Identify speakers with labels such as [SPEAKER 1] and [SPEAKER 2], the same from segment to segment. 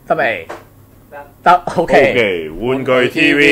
[SPEAKER 1] 得未？得 OK。
[SPEAKER 2] 玩具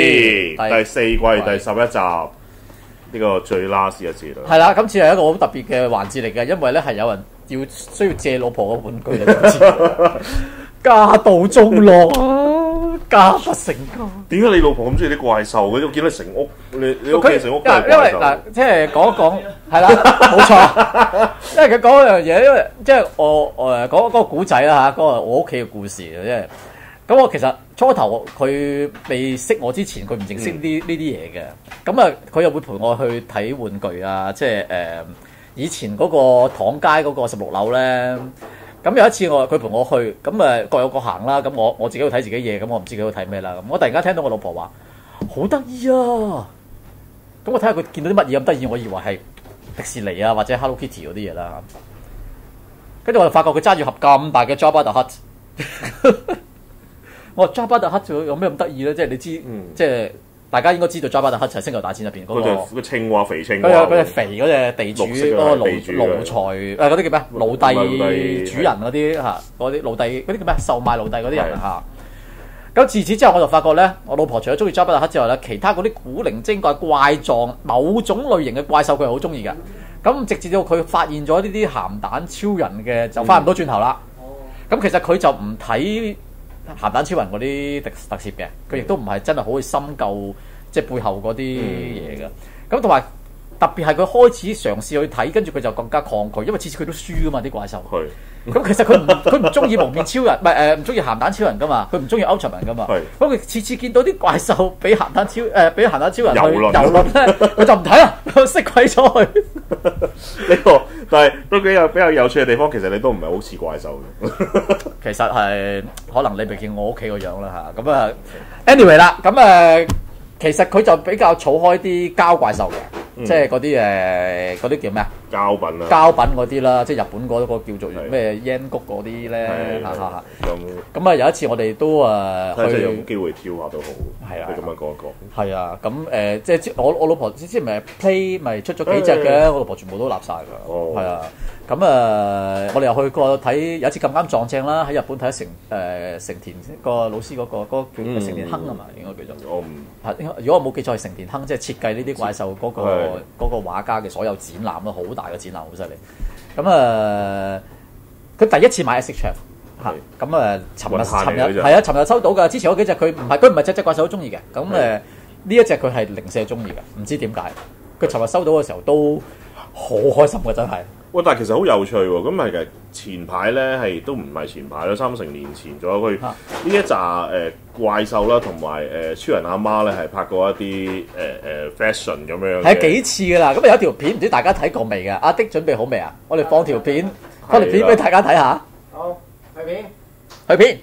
[SPEAKER 2] TV 第4季第11集，呢個最 last 一次啦。
[SPEAKER 1] 係啦，今次係一個好特別嘅環節嚟嘅，因為咧係有人需要借老婆嘅玩具嚟家道中落啊，家不成家。
[SPEAKER 2] 點解你老婆咁中意啲怪獸嘅？我見到成屋，你屋企成屋都係
[SPEAKER 1] 因為
[SPEAKER 2] 怪獸。
[SPEAKER 1] 嗱，即係講一講係啦，冇錯。因為佢講一樣嘢，因為即係我講嗰個古仔啦嚇，嗰個我屋企嘅故事嘅，即係咁我其實初頭佢未識我之前，佢唔認識呢啲嘢嘅。咁啊，佢又會陪我去睇玩具啊，即係以前嗰個唐街嗰個16樓咧。咁有一次佢陪我去，咁各有各行啦。咁我自己去睇自己嘢，咁我唔知佢去睇咩啦。咁我突然間聽到我老婆話好得意啊！咁我睇下佢見到啲乜嘢咁得意，我以為係迪士尼啊或者 Hello Kitty 嗰啲嘢啦。跟住我就發覺佢揸住盒咁大嘅 Jabba the Hutt。我話 Jabba the Hutt 有咩咁得意咧？即係你知，即係大家應該知道 Jabba the Hutt 係星球大戰入邊嗰
[SPEAKER 2] 個青蛙肥青蛙，
[SPEAKER 1] 嗰隻肥嗰隻地主嗰個奴才嗰啲叫咩？奴隸主人嗰啲嚇，嗰啲奴隸嗰啲叫咩？售賣奴隸嗰啲人嚇。咁自此之後我就發覺咧，我老婆除咗中意 Jabba the Hutt之外咧，其他嗰啲古靈精怪怪狀某種類型嘅怪獸佢係好中意嘅。咁直至到佢發現咗呢啲鹹蛋超人嘅，就翻唔到轉頭啦。咁其實佢就唔睇鹹蛋超人嗰啲特攝嘅，佢亦都唔係真係好去深究即係背後嗰啲嘢嘅。咁同埋特別係佢開始嘗試去睇，跟住佢就更加抗拒，因為次次佢都輸噶嘛啲怪獸。咁其實佢唔中意蒙面超人，唔中意鹹蛋超人噶嘛，佢唔中意 Ultraman 噶嘛。咁佢次次見到啲怪獸俾鹹蛋超人去遊輪咧，佢就唔睇啦，熄鬼咗佢。
[SPEAKER 2] 呢個但係都比較有趣嘅地方，其實你都唔係好似怪獸嘅。
[SPEAKER 1] 其實係可能你未見我屋企個樣啦嚇。咁啊 ，anyway 啦，咁其實佢就比較儲開啲膠怪獸嘅，即係嗰啲叫咩啊？
[SPEAKER 2] 膠品啦，
[SPEAKER 1] 膠品嗰啲啦，即係日本嗰個叫做咩煙谷嗰啲咧嚇。咁有一次我哋都
[SPEAKER 2] 去有機會跳下都好，係啊，咁樣講一講。係
[SPEAKER 1] 啊，咁即係我老婆之前咪 play 咪出咗幾隻嘅，我老婆全部都立晒㗎。係啊，咁我哋又去過睇，有一次咁啱撞正啦，喺日本睇成田個老師嗰個叫成田亨啊嘛，應該叫做。我唔如果我冇記錯係成田亨，即係設計呢啲怪獸嗰個畫家嘅所有展覽啦，好大嘅展覽，好犀利。咁佢第一次買 SHF 嚇，咁尋日收到㗎。之前嗰幾隻佢唔係隻怪獸都中意嘅。咁呢一隻佢係零舍中意嘅，唔知點解。佢尋日收到嘅時候都好開心嘅，真係。
[SPEAKER 2] 喂，但係其實好有趣喎。咁係其實前排咧都唔係前排啦，30年前左右佢呢一紮怪獸啦，同埋超人阿媽咧係拍過一啲fashion 咁樣。係幾次㗎啦。咁有一條片唔知大家睇過未㗎？阿的準備好未啊？我哋放條片俾大家睇下。好，去片。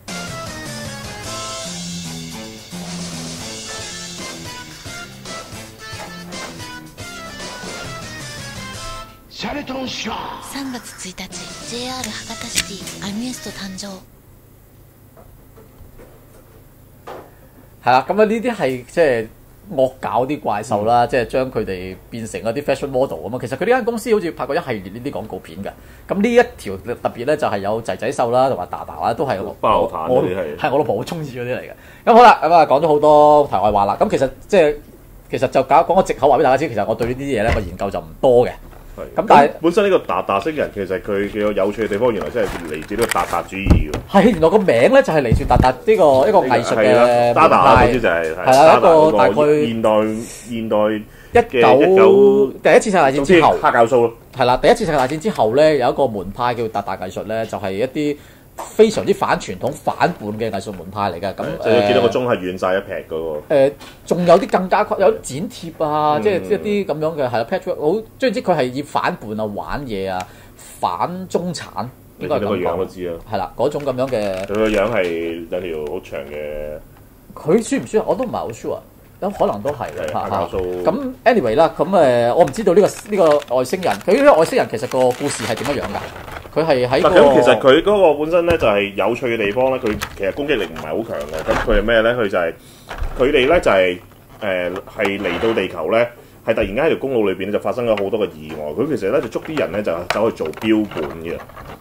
[SPEAKER 3] 3月1日 JR 博多シティアミュエスト誕生。
[SPEAKER 1] 係啦，咁呢啲係即係惡搞啲怪獸啦，即係將佢哋變成一啲 fashion model 咁啊。其實佢呢間公司好似拍過一系列呢啲廣告片嘅。咁呢一條特別咧就係有仔仔獸啦，同埋達達啦，都係包坦嗰啲係我老婆好中意嗰啲嚟嘅。咁好啦，咁講咗好多題外話啦。咁其實就講個藉口話俾大家知，其實我對呢啲嘢咧個研究就唔多嘅。咁但係本身呢個達達星人其實佢嘅有趣嘅地方，原來真係嚟自呢個達達主義嘅。係原來個名咧就係嚟自達達呢個一個藝術嘅達達嗰啲就係啦，一個大概現代19第一次世界大戰之後黑教蘇咯。係啦，第一次世界大戰之後咧有一個門派叫達達藝術咧，就係一啲非常之反傳統反叛嘅藝術門派嚟嘅。咁就見到個鐘係軟晒一劈嗰個。仲有啲更加有剪貼啊，即係一啲咁樣嘅係啦 patchwork 好，總之佢係以反叛啊、玩嘢啊、反中產，應該係咁講。你見到個樣都知啦。係啦，嗰種咁樣嘅。佢個樣係兩條好長嘅。佢輸唔輸啊？我都唔係好 sure 啊。咁可能都係嘅嚇。咁 anyway 啦，咁我唔知道呢個外星人，佢呢個外星人其實個故事係點樣樣㗎？佢係喺咁其實佢嗰個本身咧就係有趣嘅地方咧，佢其實攻擊力唔係好強嘅。咁佢係咩咧？佢就係佢哋咧就係係嚟到地球咧，係突然間喺條公路裏邊咧就發生咗好多嘅意外。佢其實咧就捉啲人咧就走去做標本嘅。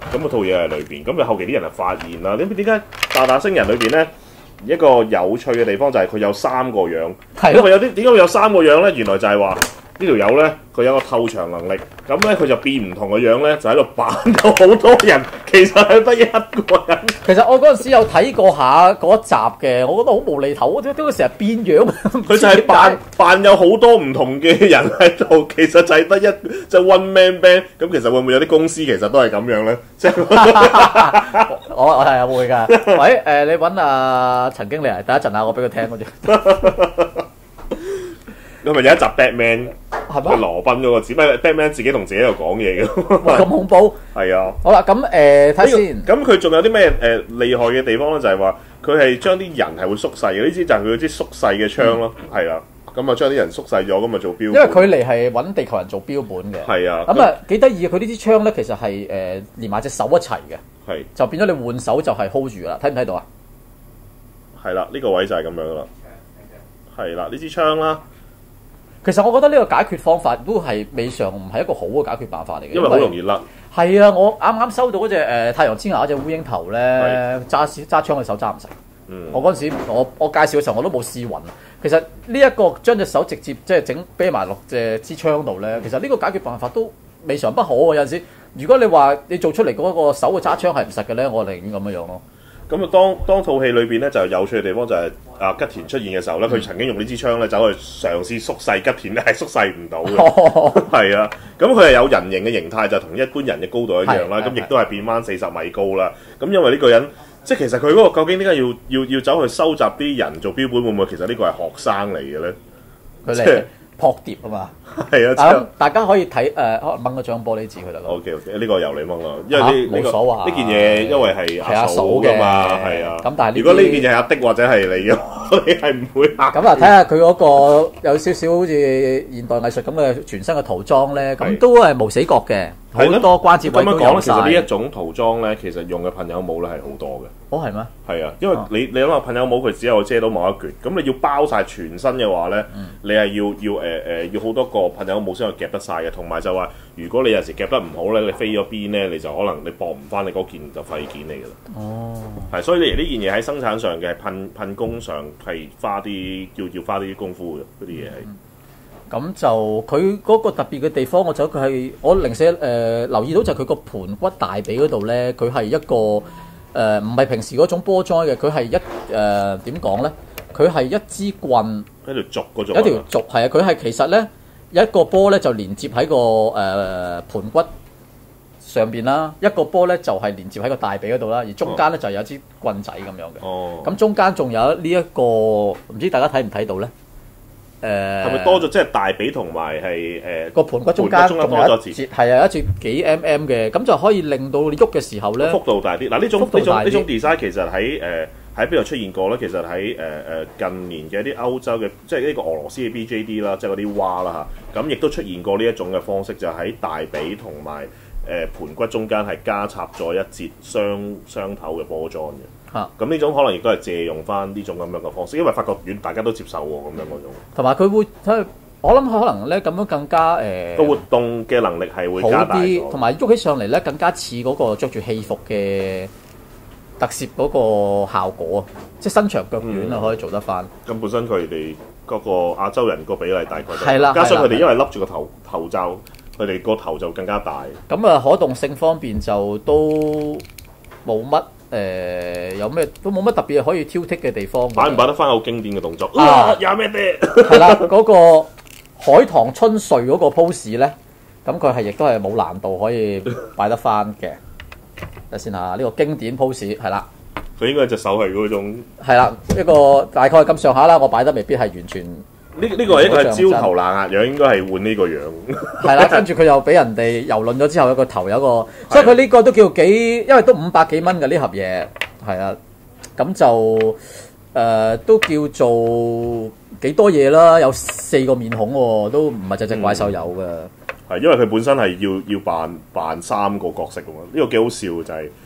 [SPEAKER 2] 咁嗰套嘢喺裏邊。咁就後期啲人就發現啦，點解大大星人裏邊咧一個有趣嘅地方就係佢有3個樣。
[SPEAKER 1] 係
[SPEAKER 2] 咯。點解會有3個樣咧？原來就係話呢條友咧，佢有個透場能力，咁咧佢就變唔同嘅樣咧，就喺度扮有好多人，其實係得一個人。
[SPEAKER 1] 其實我嗰陣時有睇過下嗰一集嘅，我覺得好無厘頭，點解佢成日變樣？
[SPEAKER 2] 佢就係扮有好多唔同嘅人喺度，其實就係得一就 one man band。咁其實會唔會有啲公司其實都係咁樣咧？即係
[SPEAKER 1] 我係會㗎。喂，你揾阿陳經理嚟，等一陣啊，我俾佢聽嗰啲。
[SPEAKER 2] 咁咪有一集 Batman
[SPEAKER 1] 係咪？
[SPEAKER 2] 羅賓嗰個字，咩 Batman 自己同自己喺度講嘢嘅。
[SPEAKER 1] 哇！咁恐怖。
[SPEAKER 2] 係啊。
[SPEAKER 1] 好啦，咁睇先。
[SPEAKER 2] 咁佢仲有啲咩厲害嘅地方咧？就係話佢係將啲人係會縮細嘅，呢支就係佢嗰支縮細嘅槍咯。係啦。咁啊將啲人縮細咗，咁啊做標本。因
[SPEAKER 1] 為佢嚟係揾地球人做標本嘅。
[SPEAKER 2] 係啊。
[SPEAKER 1] 咁啊幾得意嘅，佢呢支槍咧其實係連埋隻手一齊嘅。
[SPEAKER 2] 係。就
[SPEAKER 1] 變咗你換手就係 hold 住啦，睇唔睇到啊？
[SPEAKER 2] 係啦，呢個位就係咁樣啦。係啦，呢支槍啦。
[SPEAKER 1] 其實我覺得呢個解決方法都係未嘗唔係一個好嘅解決辦法嚟嘅，
[SPEAKER 2] 因為好容易甩。
[SPEAKER 1] 係啊，我啱啱收到嗰隻太陽之牙嗰隻烏蠅頭咧，揸槍嘅手揸唔成。我嗰陣時我介紹嘅時候我都冇試暈。其實呢一個將隻手直接即係整啤埋落支槍度咧，其實呢個解決辦法都未嘗不可喎。有陣時如果你話你做出嚟嗰個手嘅揸槍係唔實嘅咧，我寧願咁樣咯。
[SPEAKER 2] 咁啊，當套戲裏邊咧就有趣嘅地方就係吉田出現嘅時候咧，佢曾經用呢支槍咧走去嘗試縮細吉田咧，係縮細唔到嘅。係啊，咁佢係有人形嘅形態，就同一般人嘅高度一樣啦。咁亦都係變翻40米高啦。咁因為呢個人，即係其實佢嗰個究竟點解要走去收集啲人做標本，會唔會其實呢個係學生嚟嘅咧？
[SPEAKER 1] 佢嚟撲碟啊嘛。係啊，大家可以睇掹個張玻璃紙佢得咯。
[SPEAKER 2] OK， 呢個由你掹啦，因為冇所謂呢件嘢，因為係阿嫂嘅嘛，係啊。咁但係如果呢件嘢係阿的或者係你嘅，你係唔會嚇。咁啊，睇下佢嗰個有少少好似現代藝術咁嘅全新嘅塗裝咧，咁都係無死角嘅，好多關節位都有曬。其實呢一種塗裝咧，其實用嘅噴油帽咧係好多嘅。哦，係咩？係啊，因為你諗下噴油帽佢只有遮到某一橛，咁你要包晒全身嘅話咧，你係要好多個噴油帽先可以夾得晒嘅，同埋就話如果你有時夾得唔好咧，你飛咗邊咧，你就可能你駁唔翻你嗰件就廢件嚟㗎啦。哦，係，所以你呢件嘢喺生產上嘅噴工上係花啲要花啲功夫嘅嗰啲嘢係。咁就佢嗰個特別嘅地方，我就佢係我零舍留意到就係佢個盤骨大髀嗰度咧，佢係一個唔係平時嗰種波裝嘅，佢係一點講咧？佢係一支棍，一條軸嗰種，一條軸係啊！佢係其實咧一個波咧就連接喺個盤骨上邊啦，一個波咧就係連接喺個大髀嗰度啦，而中間咧就有一支棍仔咁樣嘅。哦，咁中間仲有呢一個，唔知大家睇唔睇到咧？係咪多咗？即係大髀同埋係個盤骨中間仲有一節，係啊，一節幾 mm 嘅，咁就可以令到你喐嘅時候咧幅度大啲。嗱，呢種 design 其實喺邊度出現過咧？其實喺近年嘅一啲歐洲嘅，即係呢個俄羅斯嘅 BJD 啦，即係嗰啲蛙啦嚇，咁亦都出現過呢一種嘅方式，就喺大髀同埋盤骨中間係加插咗一節雙頭嘅波裝嘅。咁呢種可能亦都係借用翻呢種咁樣嘅方式，因為發覺軟大家都接受喎，咁樣嗰種。同埋佢會我諗可能咧咁樣更加個活動嘅能力係會加大啲，同埋喐起上嚟咧更加似嗰個着住戲服嘅特攝嗰個效果啊，即係身長腳短啊，可以做得翻。咁本身佢哋嗰個亞洲人個比例大概係啦，加上佢哋因為笠住個頭罩，佢哋個頭就更加大。咁啊，可動性方面就都冇乜。有咩都冇乜特別可以挑剔嘅地方，擺唔擺得翻好經典嘅動作有咩啲係啦，嗰個海棠春睡嗰個 pose 咧，咁佢係亦都係冇難度可以擺得翻嘅。睇先下呢個經典 pose 係啦，佢應該隻手係嗰種係啦，一個大概咁上下啦，我擺得未必係完全。呢個係一個焦頭爛額樣，應該係換呢個樣。係啦，跟住佢又俾人哋蹂躪咗之後，有個頭有一個，所以佢呢個都叫幾，因為都500幾蚊嘅呢盒嘢，係啊，咁就都叫做幾多嘢啦，有4個面孔喎，都唔係隻怪獸有嘅。係因為佢本身係要扮3個角色㗎嘛，呢個幾好笑就係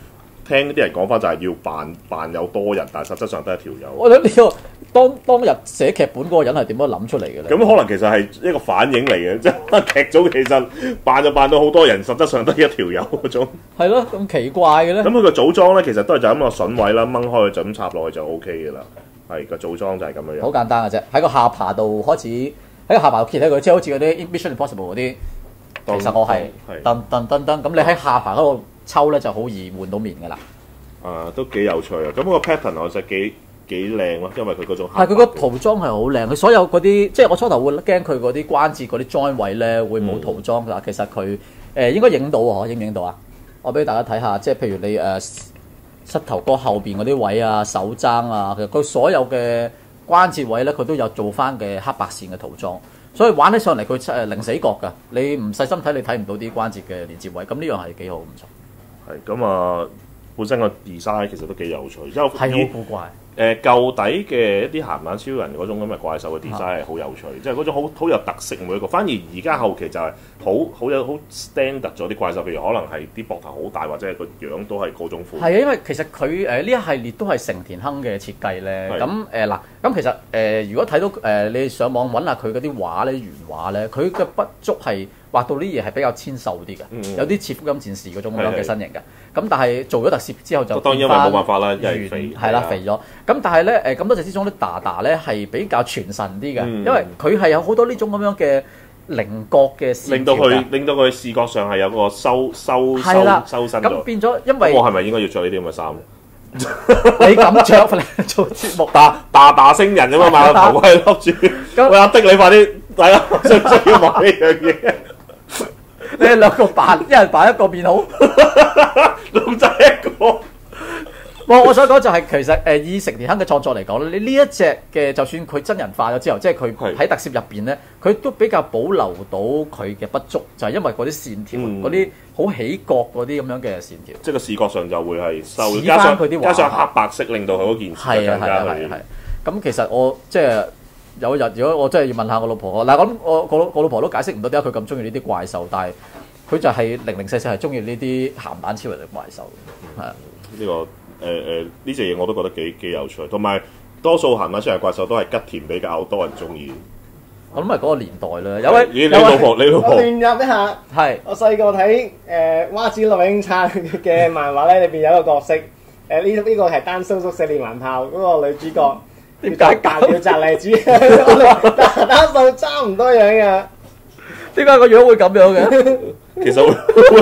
[SPEAKER 2] 聽啲人講翻就係要扮有多人，但係實質上都係一條友。
[SPEAKER 1] 我覺得呢個當日寫劇本嗰個人係點樣諗出嚟嘅咧？
[SPEAKER 2] 咁可能其實係一個反應嚟嘅，即係劇組其實扮就扮到好多人，實質上都係一條友嗰種。
[SPEAKER 1] 係咯，咁奇怪嘅咧。
[SPEAKER 2] 咁佢個組裝咧，其實都係就咁個筍位啦，掹開佢就咁插落去就 O K 嘅啦。係個組裝就係咁樣樣。
[SPEAKER 1] 好簡單嘅啫，喺個下巴度開始，喺個下巴度揭起佢，即係好似嗰啲 Mission Impossible 嗰啲。其實我係噔，咁你喺下巴嗰度抽咧就好易換到面㗎啦。
[SPEAKER 2] 都幾有趣啊！咁個 pattern 我實幾靚咯，因為佢嗰種
[SPEAKER 1] 係佢個塗裝係好靚，佢所有嗰啲即係我初頭會驚佢嗰啲關節嗰啲 join 位咧會冇塗裝㗎，其實佢應該影到喎，影唔影到啊？我俾大家睇下，即係譬如你膝頭哥後邊嗰啲位啊、手踭啊，其實佢所有嘅關節位咧，佢都有做翻嘅黑白線嘅塗裝，所以玩起上嚟佢零死角㗎。你唔細心睇，你睇唔到啲關節嘅連接位，咁呢樣係幾好唔錯。
[SPEAKER 2] 係咁啊！本身個 design 其實都幾有趣，之後
[SPEAKER 1] 係好古怪。
[SPEAKER 2] 舊底嘅一啲鹹蛋超人嗰種咁嘅怪獸嘅 design 係好有趣，即係嗰種好有特色每一個。反而而家後期就係好有好 standard 咗啲怪獸，譬如可能係啲膊頭好大，或者係個樣都係嗰種款。
[SPEAKER 1] 係啊，因為其實佢呢一系列都係成田亨嘅設計咧。咁嗱，咁其實如果睇到你上網揾下佢嗰啲畫咧，原畫咧，佢嘅筆觸係畫到啲嘢係比較纖瘦啲嘅，有啲似福音戰士嗰種咁樣嘅身形嘅。咁但係做咗特攝之後就
[SPEAKER 2] 當然因為冇辦法啦，因為肥
[SPEAKER 1] 係啦，肥咗。咁但係咧咁多隻之中啲達咧係比較傳神啲嘅，因為佢係有好多呢種咁樣嘅棱角嘅線條㗎，
[SPEAKER 2] 令到佢視覺上係有個收身咗。
[SPEAKER 1] 咁變咗，因為
[SPEAKER 2] 我係咪應該要着呢啲咁嘅衫？
[SPEAKER 1] 你咁着嚟做節目，
[SPEAKER 2] 打星人咁嘛，買個頭盔笠住。喂，阿的你快啲，大家需唔需要買呢樣嘢？
[SPEAKER 1] 你哋兩個扮，一人扮一個變好，
[SPEAKER 2] 咁就一個。
[SPEAKER 1] 我想講就係其實以成田亨嘅創作嚟講咧，你呢一隻嘅就算佢真人化咗之後，即係佢喺特攝入邊咧，佢都比較保留到佢嘅不足，就係因為嗰啲線條，嗰啲好起角嗰啲咁樣嘅線條，
[SPEAKER 2] 即係個視覺上就會係收，
[SPEAKER 1] 加上
[SPEAKER 2] 黑白色，令到佢嗰件事更加係。
[SPEAKER 1] 咁其實我即係有一日，如果我真係要問下我老婆，嗱咁我老婆都解釋唔到點解佢咁中意呢啲怪獸，但係佢就係零零細細係中意呢啲鹹蛋超人嘅怪獸，係啊，
[SPEAKER 2] 呢個。呢隻嘢我都覺得幾有趣，同埋多數鹹蛋超人怪獸都係吉田比較多人中意。
[SPEAKER 1] 我諗係嗰個年代啦。有位
[SPEAKER 2] 你老婆，
[SPEAKER 4] 我亂入一下。
[SPEAKER 1] 係。
[SPEAKER 4] 我細個睇蛙子錄影冊嘅漫畫咧，裏邊有一個角色，呢個係丹叔叔四連環炮嗰個女主角，
[SPEAKER 1] 點解
[SPEAKER 4] 叫澤麗子？打數差唔多樣嘅。
[SPEAKER 1] 點解個樣會咁樣嘅？
[SPEAKER 2] 其實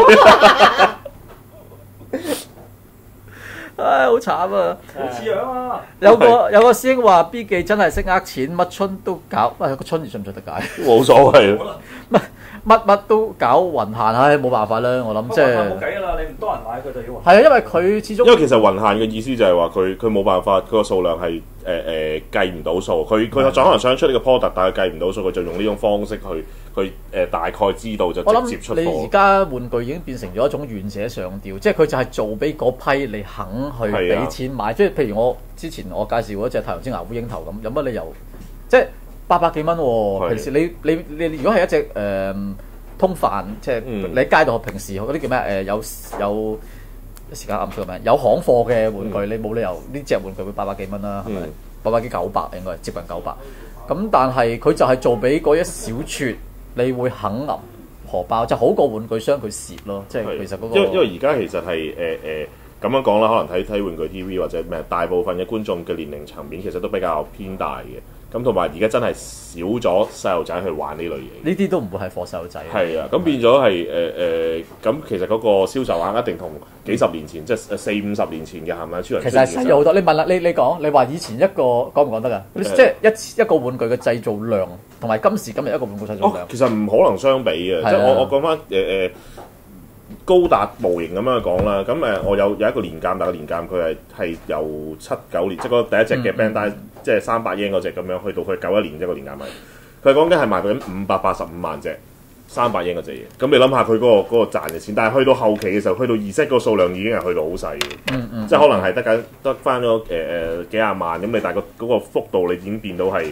[SPEAKER 1] 唉，好慘啊！
[SPEAKER 5] 好似樣啊！
[SPEAKER 1] 有個師兄話 B 記真係識呃錢，乜春都搞。喂，個春字信唔信得解？
[SPEAKER 2] 冇所謂啦。
[SPEAKER 1] 乜都搞雲限，唉，冇辦法啦。我諗即係
[SPEAKER 5] 冇計㗎啦，你唔多人買佢就要雲。
[SPEAKER 1] 係啊，因為佢始終
[SPEAKER 2] 因為其實雲限嘅意思就係話佢冇辦法，佢個數量係計唔到數。佢可能想出呢個 product，但係計唔到數，佢就用呢種方式去大概知道就直接出貨。
[SPEAKER 1] 你而家玩具已經變成咗一種願者上釣，即係佢就係做俾嗰批你肯去俾錢買。即係譬如我之前我介紹嗰隻太陽之牙烏蠅頭咁，有乜理由？即係800幾蚊喎。平時你如果係一隻通販，即係你喺街度平時嗰啲叫咩？有一時間啱唔出個名，有行貨嘅玩具，你冇理由呢隻玩具會800幾蚊啦，係咪？800幾900應該接近900。咁但係佢就係做俾嗰一小撮，你會肯揞荷包，就好過玩具商佢蝕咯。即係其實嗰個
[SPEAKER 2] 因為而家其實係咁樣講啦，可能睇玩具 TV 或者咩，大部分嘅觀眾嘅年齡層面其實都比較偏大嘅。咁同埋而家真係少咗細路仔去玩呢類嘢，
[SPEAKER 1] 呢啲都唔會係貨細路仔。
[SPEAKER 2] 係啊，咁變咗係咁其實嗰個銷售額一定同幾十年前，即係40-50年前嘅鹹蛋超人。
[SPEAKER 1] 其實係細咗好多。你問啦，你講，你話以前一個講唔講得㗎？即係一個玩具嘅製造量，同埋今時今日一個玩具製造量，
[SPEAKER 2] 其實唔可能相比嘅。即係我講翻高達模型咁樣講啦，咁我有一個年鑑，但係個年鑑佢係由79年，即係嗰第一隻嘅 Bandai，即係300英嗰隻咁樣，去到佢91年一個年鑑咪，佢講緊係賣到緊585萬隻300英嗰隻嘢。咁你諗下佢嗰個賺嘅錢，但係去到後期嘅時候，去到2set個數量已經係去到好細嘅，即係可能係得翻咗幾廿萬咁，你但係嗰個幅度你已經變到係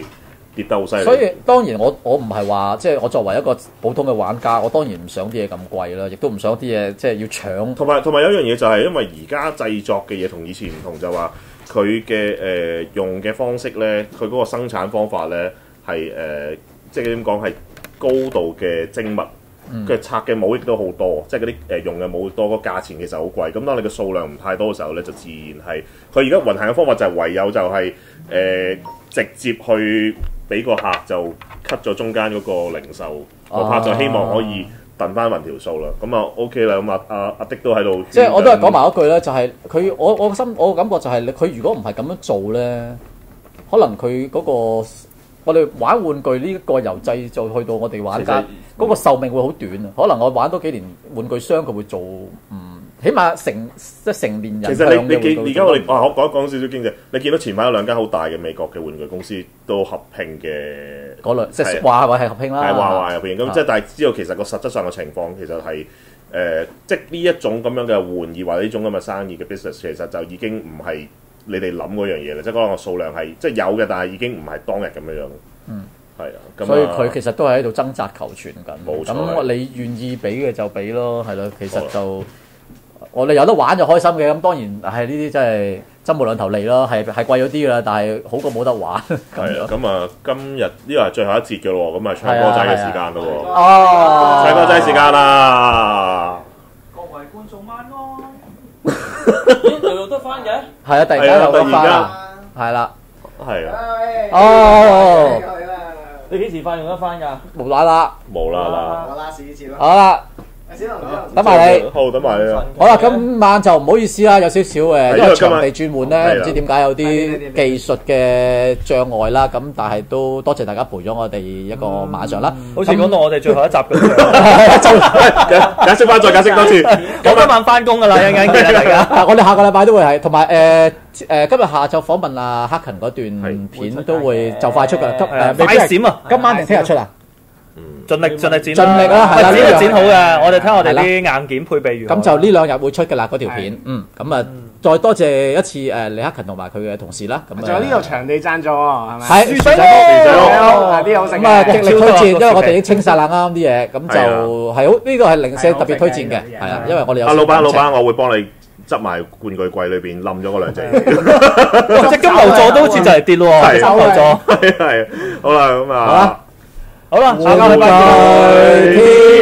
[SPEAKER 2] 跌得好犀利。
[SPEAKER 1] 所以當然我唔係話即係我作為一個普通嘅玩家，我當然唔想啲嘢咁貴啦，亦都唔想啲嘢即係要搶。
[SPEAKER 2] 同埋有一樣嘢就係因為而家製作嘅嘢同以前唔同，就話佢嘅用嘅方式咧，佢嗰個生產方法咧係即係點講係高度嘅精密。佢拆嘅帽亦都好多，即係嗰啲用嘅帽多，個價錢其實好貴。咁當你嘅數量唔太多嘅時候咧，就自然係佢而家運行嘅方法就係唯有就係、直接去俾個客就 cut 咗中間嗰個零售個客，就希望可以揼翻勻條數啦。咁啊 OK 啦，咁阿的都喺度。
[SPEAKER 1] 即係我都係講埋一句咧，就係佢我感覺就係佢如果唔係咁樣做咧，可能佢嗰、個。我哋玩玩具呢個由製造去到我哋玩家嗰個壽命會好短啊！可能我玩多幾年玩具商佢會做起碼成年人。
[SPEAKER 2] 其實你見而家我講一講少少經濟，你見到前排有兩間好大嘅美國嘅玩具公司都合併嘅
[SPEAKER 1] 嗰類，即係話係合併啦，
[SPEAKER 2] 係話合併咁，即係但係知道其實個實質上嘅情況其實係即係呢一種咁樣嘅玩意或者呢種咁嘅生意嘅 business， 其實就已經唔係。你哋諗嗰樣嘢啦，即係可能個數量係即係有嘅，但係已經唔係當日咁樣樣。係啊。咁
[SPEAKER 1] 所以佢其實都係喺度掙扎求存緊。
[SPEAKER 2] 冇錯。
[SPEAKER 1] 咁你願意俾嘅就俾咯，係咯。其實就我哋有得玩就開心嘅。咁當然係呢啲真係針無兩頭利咯，係貴咗啲㗎啦，但係好過冇得玩。
[SPEAKER 2] 係啊。咁啊，今日呢個係最後一節嘅咯喎，咁啊唱歌仔嘅時間咯喎。
[SPEAKER 1] 哦。
[SPEAKER 2] 唱歌仔時間啦！
[SPEAKER 5] 各位觀眾晚安。咦，又得翻嘅？
[SPEAKER 1] 係啊，突然間有得翻啦，係啦，
[SPEAKER 2] 係啊。
[SPEAKER 1] 哦，
[SPEAKER 5] 你幾時翻用得翻㗎？
[SPEAKER 2] 冇啦啦。
[SPEAKER 4] 我拉屎次咯。
[SPEAKER 1] 好啦，等埋你。
[SPEAKER 2] 好，等埋你啦。
[SPEAKER 1] 好啦，今晚就唔好意思啦，有少少因為場地轉換咧，唔知點解有啲技術嘅障礙啦。咁但係都多謝大家陪咗我哋一個晚上啦。
[SPEAKER 5] 好似講到我哋最後一集咁樣。
[SPEAKER 2] 解釋翻，再解釋多次。
[SPEAKER 5] 咁今晚翻工㗎啦，一陣間記得大家。
[SPEAKER 1] 我哋下個禮拜都會係，同埋今日下晝訪問阿克勤嗰段片都會就快出㗎。
[SPEAKER 5] 快閃啊！
[SPEAKER 1] 今晚定聽日出啊？
[SPEAKER 5] 盡力剪，
[SPEAKER 1] 盡力啦，係啦，
[SPEAKER 5] 剪就剪好嘅。我哋睇我哋啲硬件配備如何。
[SPEAKER 1] 咁就呢兩日會出㗎啦，嗰條片。咁啊，再多謝一次李克勤同埋佢嘅同事啦。咁
[SPEAKER 4] 仲有呢度場地贊助喎，係咪？
[SPEAKER 1] 係，
[SPEAKER 4] 薯仔咯，啲好食嘅。
[SPEAKER 1] 咁啊，極力推薦，因為我哋已經清晒啦啱啲嘢，咁就係好呢個係零舍特別推薦嘅，係啊，因為我哋有。
[SPEAKER 2] 老闆，我會幫你執埋玩具櫃裏邊冧咗嗰兩隻。
[SPEAKER 5] 隻金牛座都好似就嚟跌咯喎，金牛座。
[SPEAKER 2] 係，好啦，咁啊。
[SPEAKER 5] 好啦，
[SPEAKER 1] 下個禮拜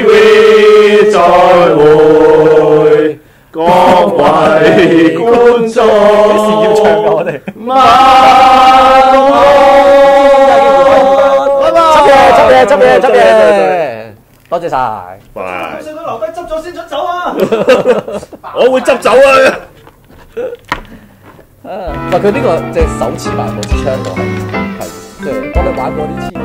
[SPEAKER 2] TV 再會，各位觀眾，
[SPEAKER 5] 幾時要唱㗎我哋？
[SPEAKER 1] 晚安，執嘢，多謝晒。
[SPEAKER 2] 拜。
[SPEAKER 5] 食到留低執咗先出走啊！
[SPEAKER 2] 我會執走啊！
[SPEAKER 1] 喂，佢呢個即係手持埋部支槍度係即係我哋玩過啲支。